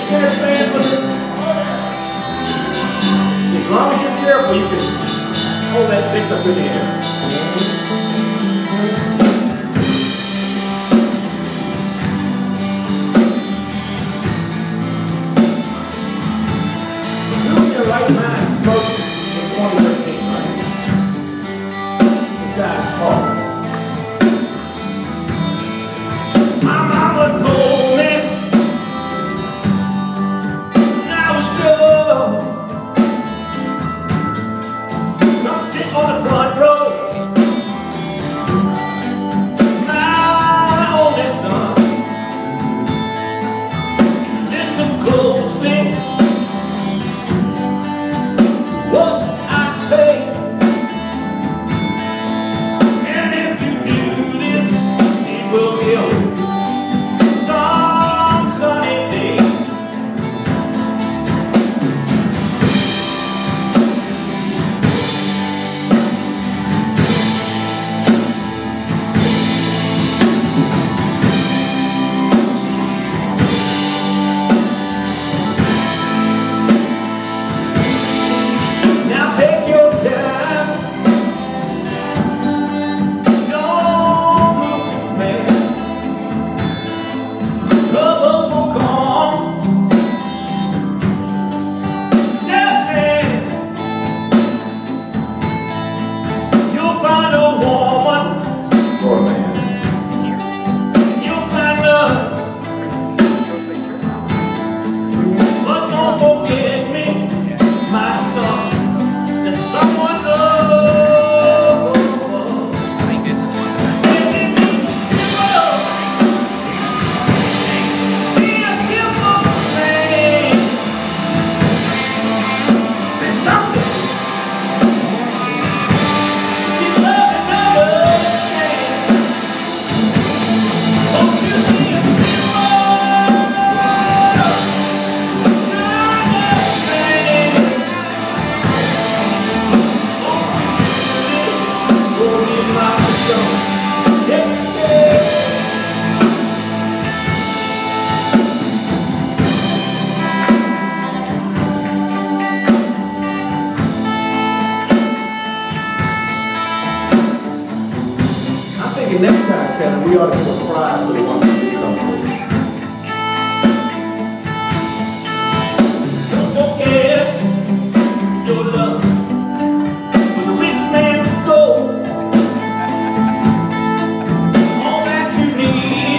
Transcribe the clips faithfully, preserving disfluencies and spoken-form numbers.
Tennis fans with us? As long as you're careful, you can hold that pick up in the air. Who in your right mind smoked in twenty thirteen, right? Besides Paul. My mama told me when I was young, come sit on the front row, my only son. Listen closely what I say, and if you do this, it will be over. Next time, Kevin, we ought to do a prize for the ones who do come through. Don't forget your love with a rich man's gold. All that you need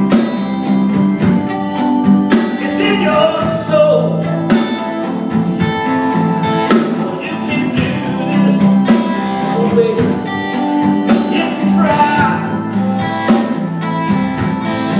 is in your soul. You can do this, oh baby, if you try.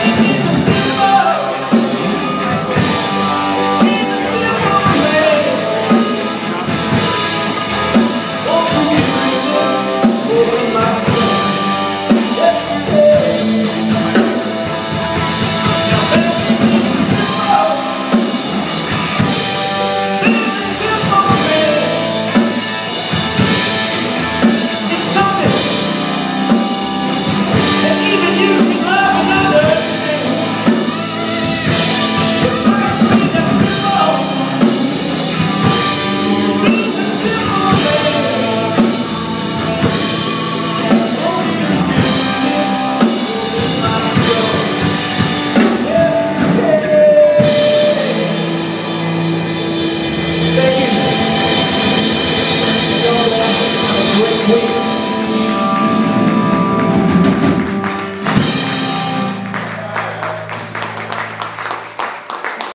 Great week.